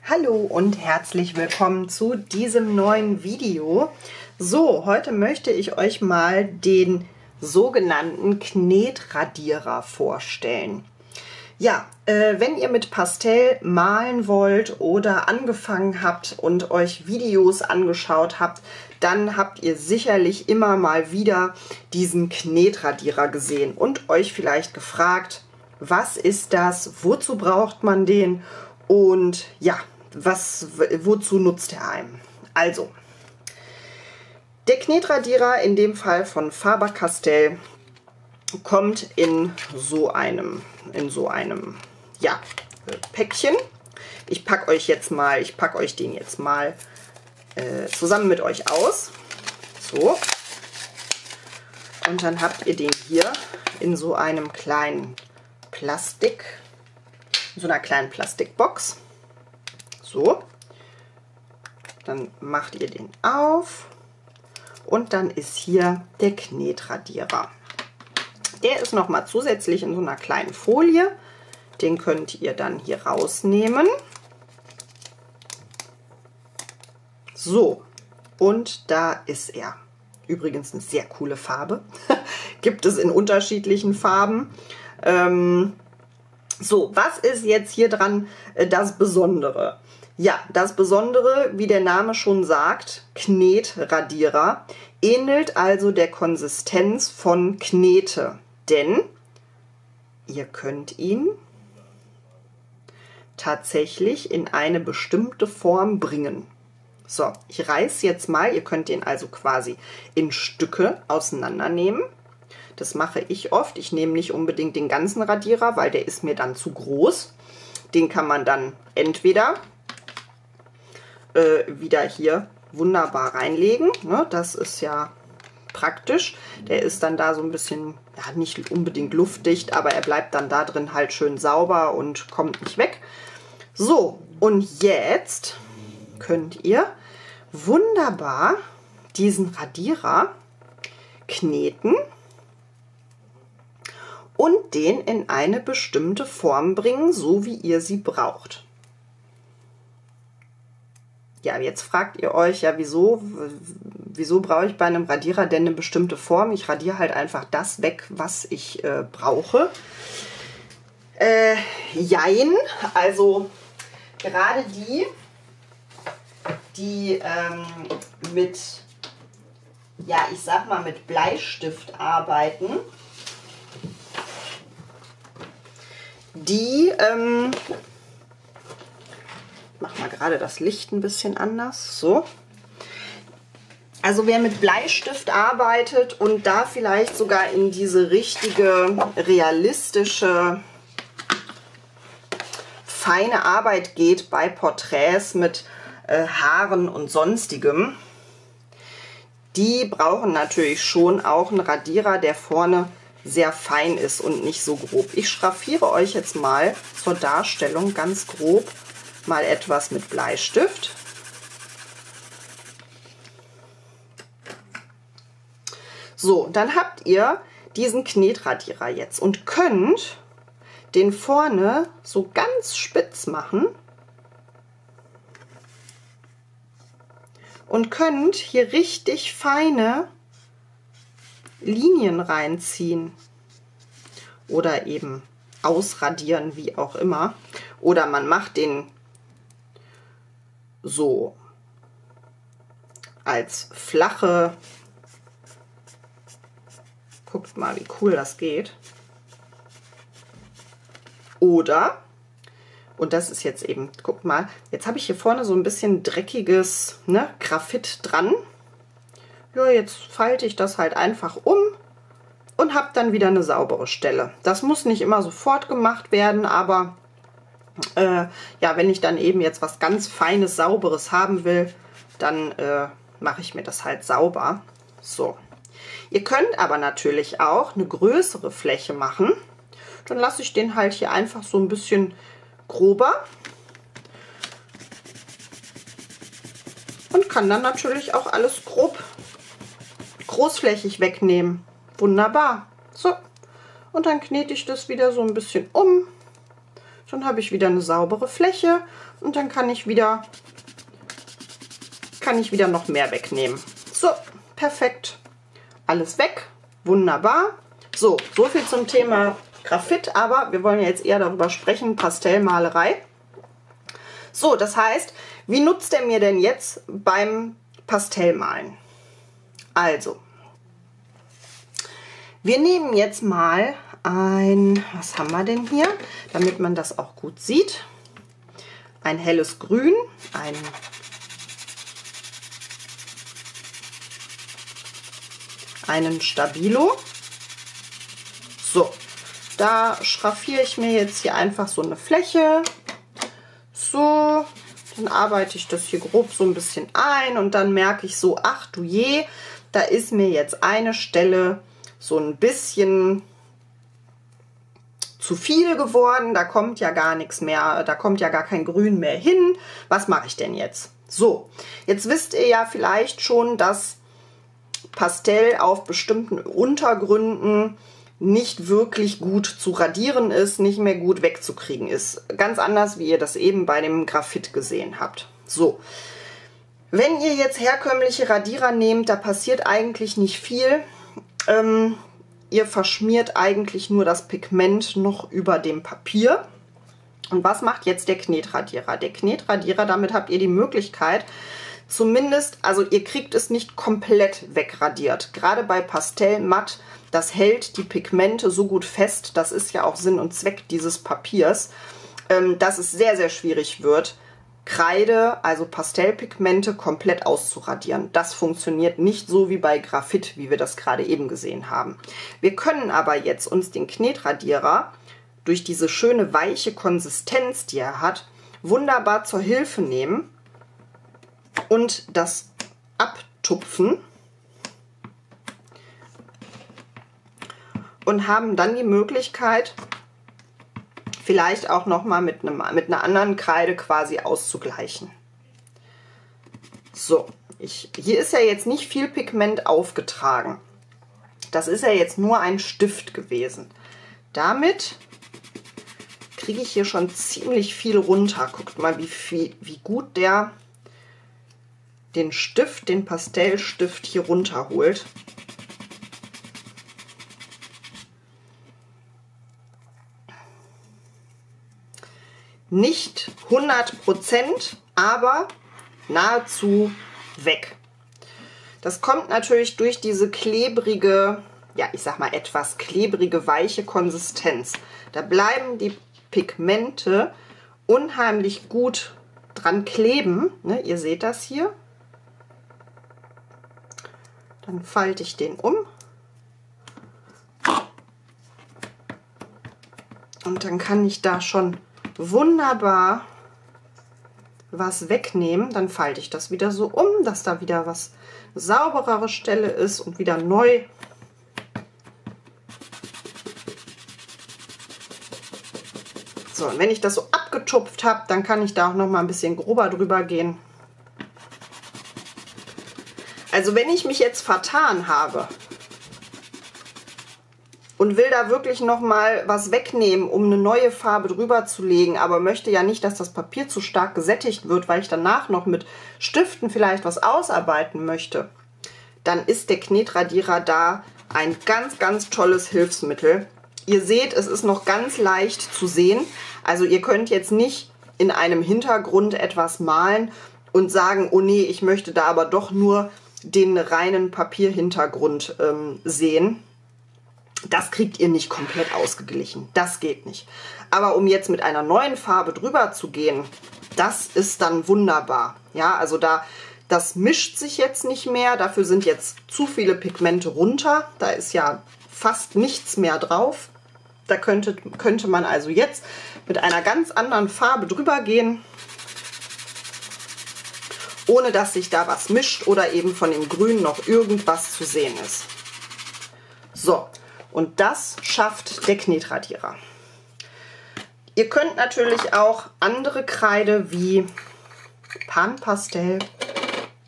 Hallo und herzlich willkommen zu diesem neuen Video. So, heute möchte ich euch mal den sogenannten Knetradierer vorstellen. Ja, wenn ihr mit Pastell malen wollt oder angefangen habt und euch Videos angeschaut habt, dann habt ihr sicherlich immer mal wieder diesen Knetradierer gesehen und euch vielleicht gefragt, was ist das, wozu braucht man den und ja, wozu nutzt er einem? Also, der Knetradierer, in dem Fall von Faber-Castell, kommt in so einem ja, Päckchen. Ich packe euch den jetzt mal zusammen mit euch aus. So. Und dann habt ihr den hier in so einem kleinen in so einer kleinen Plastikbox. So, dann macht ihr den auf und dann ist hier der Knetradierer. Der ist noch mal zusätzlich in so einer kleinen Folie. Den könnt ihr dann hier rausnehmen. So, und da ist er. Übrigens eine sehr coole Farbe. Gibt es in unterschiedlichen Farben. So, was ist jetzt hier dran das Besondere? Ja, das Besondere, wie der Name schon sagt, Knetradierer, ähnelt also der Konsistenz von Knete, denn ihr könnt ihn tatsächlich in eine bestimmte Form bringen. So, ich reiße jetzt mal, ihr könnt den also quasi in Stücke auseinandernehmen. Das mache ich oft. Ich nehme nicht unbedingt den ganzen Radierer, weil der ist mir dann zu groß. Den kann man dann entweder wieder hier wunderbar reinlegen. Ne? Das ist ja praktisch. Der ist dann da so ein bisschen, ja, nicht unbedingt luftdicht, aber er bleibt dann da drin halt schön sauber und kommt nicht weg. So, und jetzt könnt ihr wunderbar diesen Radierer kneten und den in eine bestimmte Form bringen, so wie ihr sie braucht. Ja, jetzt fragt ihr euch, ja, wieso brauche ich bei einem Radierer denn eine bestimmte Form? Ich radiere halt einfach das weg, was ich brauche. Jein, also gerade die mit, ja, ich sag mal, mit Bleistift arbeiten, die, mach mal gerade das Licht ein bisschen anders, so. Also wer mit Bleistift arbeitet und da vielleicht sogar in diese richtige, realistische, feine Arbeit geht bei Porträts mit Haaren und sonstigem, die brauchen natürlich schon auch einen Radierer, der vorne sehr fein ist und nicht so grob. Ich schraffiere euch jetzt mal zur Darstellung ganz grob mal etwas mit Bleistift. So, dann habt ihr diesen Knetradierer jetzt und könnt den vorne so ganz spitz machen und könnt hier richtig feine Linien reinziehen oder eben ausradieren, wie auch immer. Oder man macht den so als flache, guckt mal, wie cool das geht. Oder, und das ist jetzt eben, guckt mal, jetzt habe ich hier vorne so ein bisschen dreckiges, ne, Graphit dran. Ja, jetzt falte ich das halt einfach um und habe dann wieder eine saubere Stelle. Das muss nicht immer sofort gemacht werden, aber ja, wenn ich dann eben jetzt was ganz Feines, Sauberes haben will, dann mache ich mir das halt sauber. So. Ihr könnt aber natürlich auch eine größere Fläche machen. Dann lasse ich den halt hier einfach so ein bisschen grober. Und kann dann natürlich auch alles großflächig wegnehmen. Wunderbar. So. Und dann knete ich das wieder so ein bisschen um. Dann habe ich wieder eine saubere Fläche und dann kann ich wieder noch mehr wegnehmen. So, perfekt. Alles weg. Wunderbar. So, so viel zum Thema Graphit, aber wir wollen ja jetzt eher darüber sprechen, Pastellmalerei. So, das heißt, wie nutzt er mir denn jetzt beim Pastellmalen? Also, wir nehmen jetzt mal was haben wir denn hier, damit man das auch gut sieht? Ein helles Grün, einen Stabilo. So, da schraffiere ich mir jetzt hier einfach so eine Fläche. So, dann arbeite ich das hier grob so ein bisschen ein und dann merke ich so, ach du je, da ist mir jetzt eine Stelle so ein bisschen zu viel geworden, da kommt ja gar nichts mehr, da kommt ja gar kein Grün mehr hin. Was mache ich denn jetzt? So, jetzt wisst ihr ja vielleicht schon, dass Pastell auf bestimmten Untergründen nicht wirklich gut zu radieren ist, nicht mehr gut wegzukriegen ist. Ganz anders, wie ihr das eben bei dem Graphit gesehen habt. So, wenn ihr jetzt herkömmliche Radierer nehmt, da passiert eigentlich nicht viel. Ihr verschmiert eigentlich nur das Pigment noch über dem Papier. Und was macht jetzt der Knetradierer? Der Knetradierer, damit habt ihr die Möglichkeit, zumindest, also ihr kriegt es nicht komplett wegradiert. Gerade bei Pastellmatt, das hält die Pigmente so gut fest, das ist ja auch Sinn und Zweck dieses Papiers, dass es sehr, sehr schwierig wird, Kreide, also Pastellpigmente, komplett auszuradieren. Das funktioniert nicht so wie bei Graphit, wie wir das gerade eben gesehen haben. Wir können aber jetzt uns den Knetradierer durch diese schöne weiche Konsistenz, die er hat, wunderbar zur Hilfe nehmen und das abtupfen und haben dann die Möglichkeit, vielleicht auch noch mal mit einer anderen Kreide quasi auszugleichen. So, hier ist ja jetzt nicht viel Pigment aufgetragen. Das ist ja jetzt nur ein Stift gewesen. Damit kriege ich hier schon ziemlich viel runter. Guckt mal, wie gut der den Pastellstift hier runterholt. Nicht 100%, aber nahezu weg. Das kommt natürlich durch diese klebrige, ja, ich sag mal etwas klebrige, weiche Konsistenz. Da bleiben die Pigmente unheimlich gut dran kleben. Ne, ihr seht das hier. Dann falte ich den um. Und dann kann ich da schon wunderbar was wegnehmen. Dann falte ich das wieder so um, dass da wieder was sauberere Stelle ist und wieder neu. So, und wenn ich das so abgetupft habe, dann kann ich da auch noch mal ein bisschen grober drüber gehen. Also wenn ich mich jetzt vertan habe und will da wirklich noch mal was wegnehmen, um eine neue Farbe drüber zu legen, aber möchte ja nicht, dass das Papier zu stark gesättigt wird, weil ich danach noch mit Stiften vielleicht was ausarbeiten möchte, dann ist der Knetradierer da ein ganz, ganz tolles Hilfsmittel. Ihr seht, es ist noch ganz leicht zu sehen. Also ihr könnt jetzt nicht in einem Hintergrund etwas malen und sagen, oh nee, ich möchte da aber doch nur den reinen Papierhintergrund sehen. Das kriegt ihr nicht komplett ausgeglichen. Das geht nicht. Aber um jetzt mit einer neuen Farbe drüber zu gehen, das ist dann wunderbar. Ja, also das mischt sich jetzt nicht mehr. Dafür sind jetzt zu viele Pigmente runter. Da ist ja fast nichts mehr drauf. Da könnte man also jetzt mit einer ganz anderen Farbe drüber gehen, ohne dass sich da was mischt oder eben von dem Grün noch irgendwas zu sehen ist. So. Und das schafft der Knetradierer. Ihr könnt natürlich auch andere Kreide wie Pan-Pastell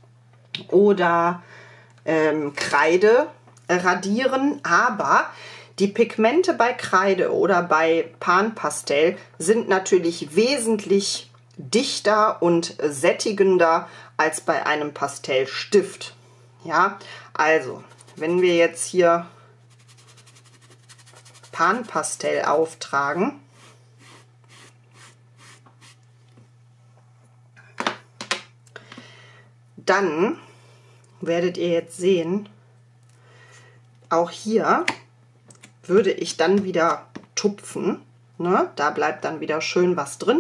oder Kreide radieren, aber Die Pigmente bei Kreide oder bei Panpastell sind natürlich wesentlich dichter und sättigender als bei einem Pastellstift. Ja, also, wenn wir jetzt hier Panpastell auftragen, dann werdet ihr jetzt sehen, auch hier würde ich dann wieder tupfen. Ne? Da bleibt dann wieder schön was drin.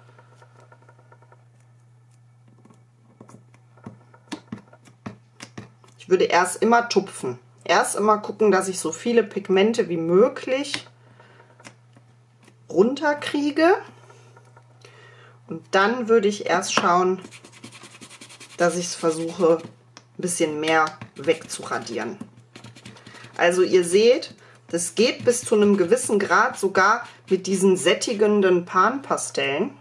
Ich würde erst immer tupfen. Erst immer gucken, dass ich so viele Pigmente wie möglich runterkriege. Und dann würde ich erst schauen, dass ich es versuche, ein bisschen mehr wegzuradieren. Also ihr seht, das geht bis zu einem gewissen Grad sogar mit diesen sättigenden Panpastellen.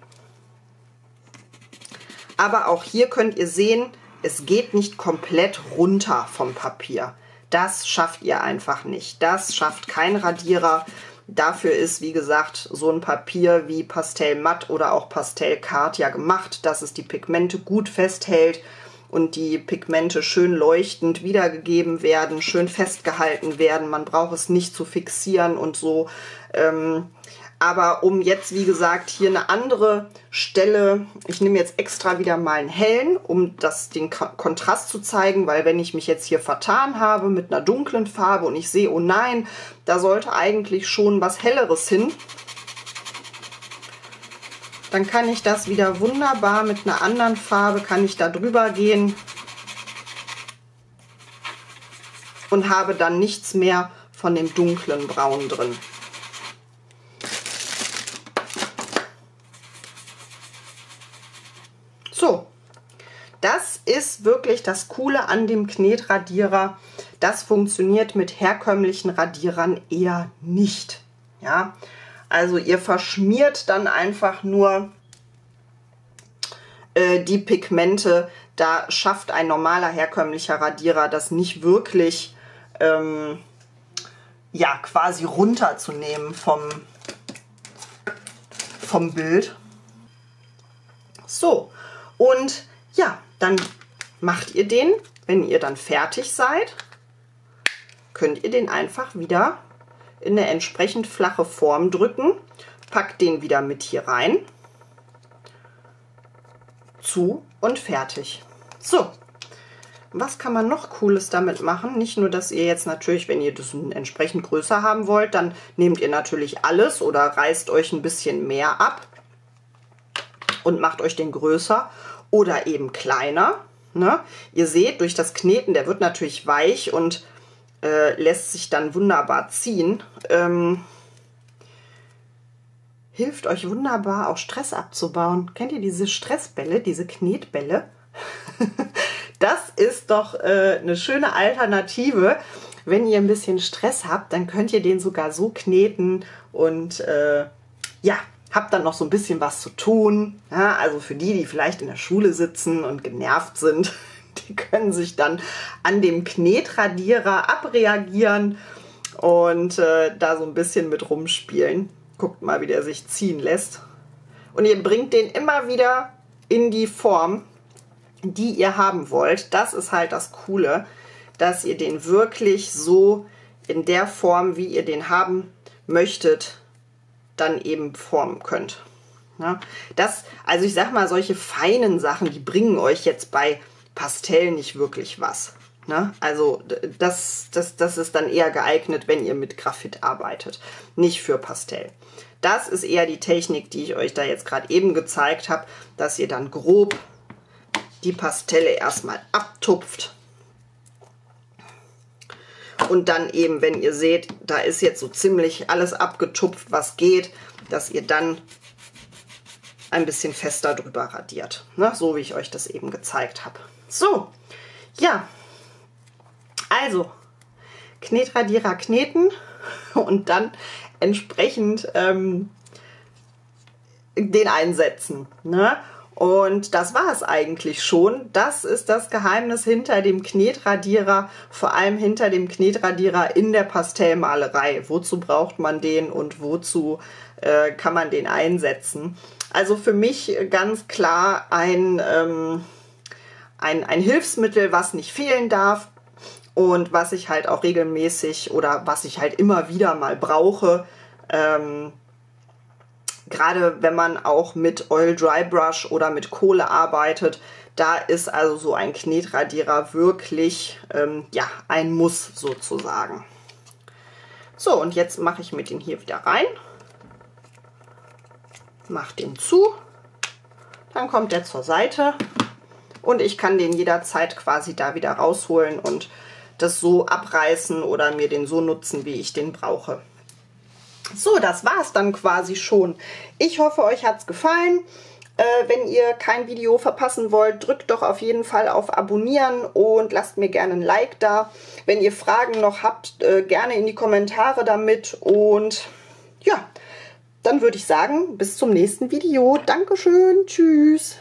Aber auch hier könnt ihr sehen, es geht nicht komplett runter vom Papier. Das schafft ihr einfach nicht. Das schafft kein Radierer. Dafür ist, wie gesagt, so ein Papier wie Pastell Matt oder auch Pastell Card ja gemacht, dass es die Pigmente gut festhält und die Pigmente schön leuchtend wiedergegeben werden, schön festgehalten werden. Man braucht es nicht zu fixieren und so. Aber um jetzt, wie gesagt, hier eine andere Stelle, ich nehme jetzt extra wieder mal einen hellen, um den Kontrast zu zeigen, weil wenn ich mich jetzt hier vertan habe mit einer dunklen Farbe und ich sehe, oh nein, da sollte eigentlich schon was Helleres hin, dann kann ich das wieder wunderbar mit einer anderen Farbe, kann ich da drüber gehen und habe dann nichts mehr von dem dunklen Braun drin. So, das ist wirklich das Coole an dem Knetradierer. Das funktioniert mit herkömmlichen Radierern eher nicht. Ja, also ihr verschmiert dann einfach nur die Pigmente. Da schafft ein normaler herkömmlicher Radierer das nicht wirklich, ja, quasi runterzunehmen vom Bild. So. Und ja, dann macht ihr den, wenn ihr dann fertig seid, könnt ihr den einfach wieder in eine entsprechend flache Form drücken, packt den wieder mit hier rein, zu und fertig. So, was kann man noch Cooles damit machen? Nicht nur, dass ihr jetzt natürlich, wenn ihr das entsprechend größer haben wollt, dann nehmt ihr natürlich alles oder reißt euch ein bisschen mehr ab und macht euch den größer oder eben kleiner. Ne? Ihr seht, durch das Kneten, der wird natürlich weich und lässt sich dann wunderbar ziehen. Hilft euch wunderbar, auch Stress abzubauen. Kennt ihr diese Stressbälle, diese Knetbälle? Das ist doch eine schöne Alternative. Wenn ihr ein bisschen Stress habt, dann könnt ihr den sogar so kneten und ja, habt dann noch so ein bisschen was zu tun. Ja, also für die, die vielleicht in der Schule sitzen und genervt sind, die können sich dann an dem Knetradierer abreagieren und da so ein bisschen mit rumspielen. Guckt mal, wie der sich ziehen lässt. Und ihr bringt den immer wieder in die Form, die ihr haben wollt. Das ist halt das Coole, dass ihr den wirklich so in der Form, wie ihr den haben möchtet, dann eben formen könnt. Ja, also ich sag mal, solche feinen Sachen, die bringen euch jetzt bei Pastell nicht wirklich was. Ne? Also das ist dann eher geeignet, wenn ihr mit Graphit arbeitet, nicht für Pastell. Das ist eher die Technik, die ich euch da jetzt gerade eben gezeigt habe, dass ihr dann grob die Pastelle erstmal abtupft. Und dann eben, wenn ihr seht, da ist jetzt so ziemlich alles abgetupft, was geht, dass ihr dann ein bisschen fester drüber radiert. Ne? So wie ich euch das eben gezeigt habe. So, ja, also Knetradierer kneten und dann entsprechend den einsetzen. Ne? Und das war es eigentlich schon. Das ist das Geheimnis hinter dem Knetradierer, vor allem hinter dem Knetradierer in der Pastellmalerei. Wozu braucht man den und wozu kann man den einsetzen? Also für mich ganz klar ein Hilfsmittel, was nicht fehlen darf und was ich halt auch regelmäßig oder was ich halt immer wieder mal brauche. Gerade wenn man auch mit Oil Dry Brush oder mit Kohle arbeitet, da ist also so ein Knetradierer wirklich ja, ein Muss sozusagen. So, und jetzt mache ich mir den hier wieder rein. Mache den zu. Dann kommt der zur Seite. Und ich kann den jederzeit quasi da wieder rausholen und das so abreißen oder mir den so nutzen, wie ich den brauche. So, das war es dann quasi schon. Ich hoffe, euch hat es gefallen. Wenn ihr kein Video verpassen wollt, drückt doch auf jeden Fall auf Abonnieren und lasst mir gerne ein Like da. Wenn ihr Fragen noch habt, gerne in die Kommentare damit. Und ja, dann würde ich sagen, bis zum nächsten Video. Dankeschön, tschüss.